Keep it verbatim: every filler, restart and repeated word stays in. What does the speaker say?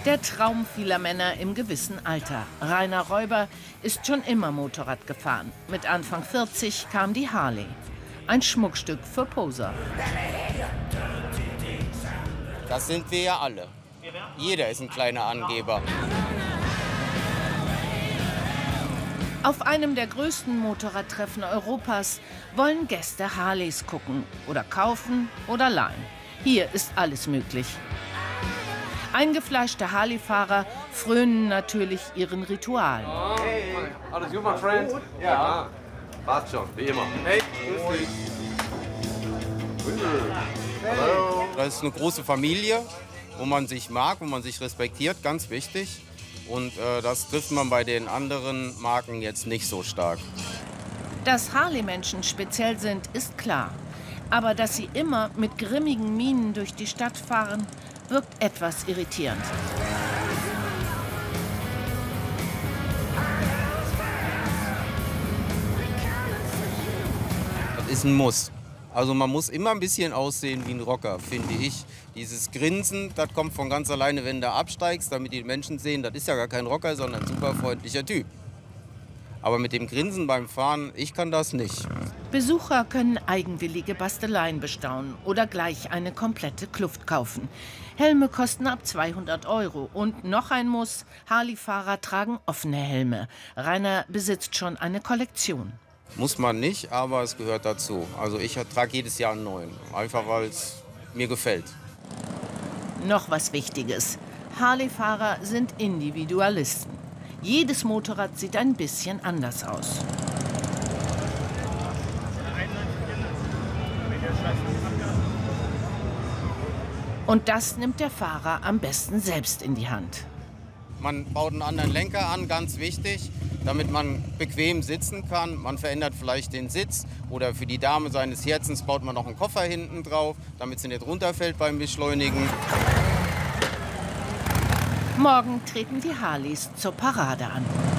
Der Traum vieler Männer im gewissen Alter. Rainer Räuber ist schon immer Motorrad gefahren. Mit Anfang vierzig kam die Harley. Ein Schmuckstück für Poser. Das sind wir ja alle. Jeder ist ein kleiner Angeber. Auf einem der größten Motorradtreffen Europas wollen Gäste Harleys gucken oder kaufen oder leihen. Hier ist alles möglich. Eingefleischte Harley-Fahrer frönen natürlich ihren Ritualen. Hey, alles gut, mein Freund? Ja, passt schon, wie immer. Hey, grüß dich. Hallo. Das ist eine große Familie, wo man sich mag, wo man sich respektiert, ganz wichtig. Und äh, das trifft man bei den anderen Marken jetzt nicht so stark. Dass Harley-Menschen speziell sind, ist klar. Aber dass sie immer mit grimmigen Mienen durch die Stadt fahren, wirkt etwas irritierend. Das ist ein Muss. Also man muss immer ein bisschen aussehen wie ein Rocker, finde ich. Dieses Grinsen, das kommt von ganz alleine, wenn du absteigst, damit die Menschen sehen, das ist ja gar kein Rocker, sondern ein super freundlicher Typ. Aber mit dem Grinsen beim Fahren, ich kann das nicht. Besucher können eigenwillige Basteleien bestaunen oder gleich eine komplette Kluft kaufen. Helme kosten ab zweihundert Euro. Und noch ein Muss, Harley-Fahrer tragen offene Helme. Rainer besitzt schon eine Kollektion. Muss man nicht, aber es gehört dazu. Also ich trage jedes Jahr einen neuen, einfach weil es mir gefällt. Noch was Wichtiges. Harley-Fahrer sind Individualisten. Jedes Motorrad sieht ein bisschen anders aus. Und das nimmt der Fahrer am besten selbst in die Hand. Man baut einen anderen Lenker an, ganz wichtig, damit man bequem sitzen kann. Man verändert vielleicht den Sitz oder für die Dame seines Herzens baut man noch einen Koffer hinten drauf, damit sie nicht runterfällt beim Beschleunigen. Morgen treten die Harleys zur Parade an.